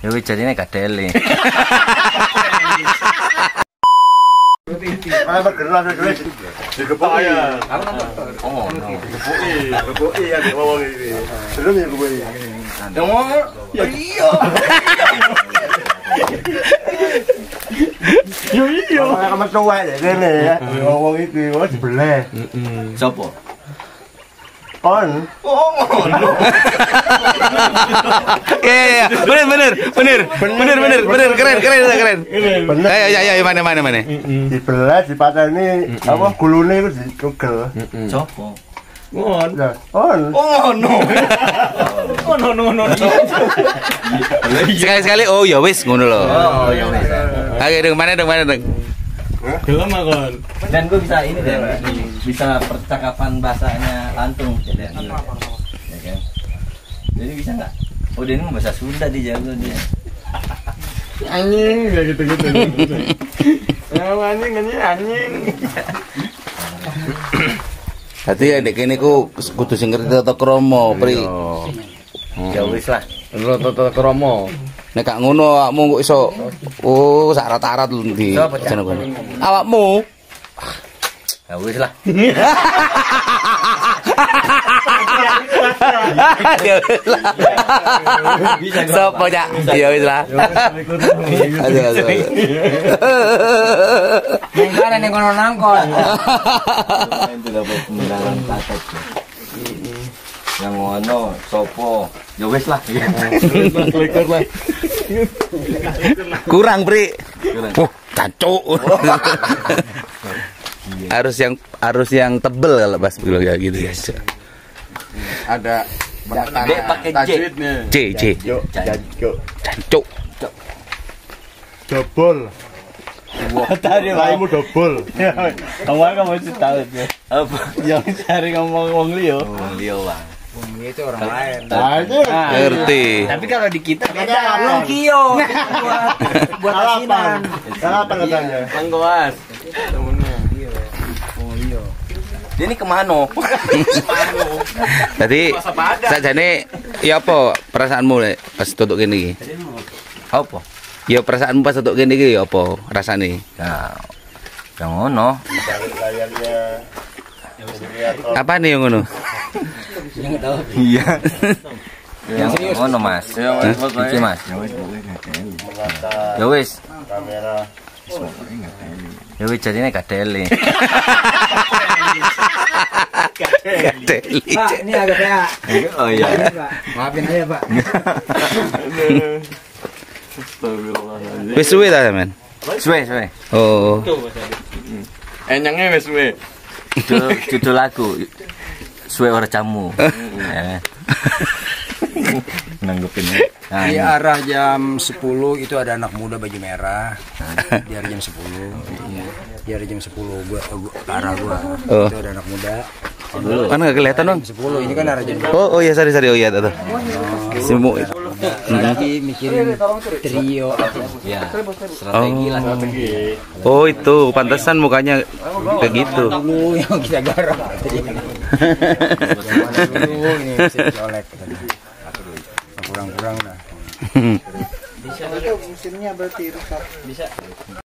Ya wis jarine kadele. Ah, bergerak wis. Digepoki ya. Oh, Gepoki ya ngomong iki. Belum ya gepoki. ya iya. Yo iya. Kamu tuwek ya kene ya. Ngomong iki wis dibelah. Sopo? On. Oh, ngono. Ya, bener, keren. Bener. Ayo, mana. Dibelah dipateni apa gulune iku ditugel. Sopo? On. On. Oh, ngono. Sekali-sekali oh ya wis ngono lho. Oh, ya wis. Oke, dong mana dong. Gelem akon. Dan gue bisa ini deh, bisa percakapan bahasanya lantung, ya kan? Jadi bisa nggak? Oh dia ini mau bahasa Sunda dijago dia. Anjing kayak gitu-gitu. Anjing. Dadi adek kene ku kudu sing ngerti tata krama, Pri. Ya wis lah. Tata krama. Nek gak ngono awakmu kok iso sak rat-rat lho di jeneng kono. Awakmu. Ya wis lah. Sopo Cak? Ya wis lah. Aduh. Ning kene ning kono nangkon. Itu dapat mendalam tatet. Yang ngono sopo? Ya wis lah. Kurang, Pri. Oh, cancuk. harus yang tebel kalau pas bilang kayak gitu ya. Ada Dek pakai J. C. Cancuk. Dobol. Tadi Laimu dobol. kamu mesti tahu ya. Apa? Yang cari ngomong liyo. Ngomong liyo, Bang. Itu orang lain. Nah, itu Ngerti. Tapi kalau di kita beda. Lungkio buat asinan. Apa katanya? Panggoas. Temennya. Dia ini kemana? Tadi sakjane ya apa perasaanmu lek pas tutuk kene iki? Apa? Ya perasaanmu pas tutuk kene iki ya apa rasane? Ya, yang ngono. Layarnya. Apa nih yang ngono? Iya. Yang ngono Mas. Iki Mas. Ya wis. Kamera. Ya wis jarine kadele. Kadeli. Pak, ini agak PA. Oh iya. Maafin aja, Pak. Wis suwe ta sampean? Suwe. Oh. Enyangnya wis suwe. Judul lagu Suwe Ora Jamu. Ya. Nanggepin. Di arah jam 10 itu ada anak muda baju merah. Di arah jam 10. Di arah jam 10 gua arah gua. Oh. Itu ada anak muda. Kan enggak kelihatan, Bang. Jam 10 ini kan arah jam 2. Oh iya, sorry. Oh iya, tuh. Semu. Lagi mikirin trio Ya. Strategi lah. Oh, itu pantesan mukanya kayak gitu. dulu yang kita garap. Zaman dulu ini bisa dicolek. Kurang-kurang lah. Bisa mesinnya berarti rusak. Bisa.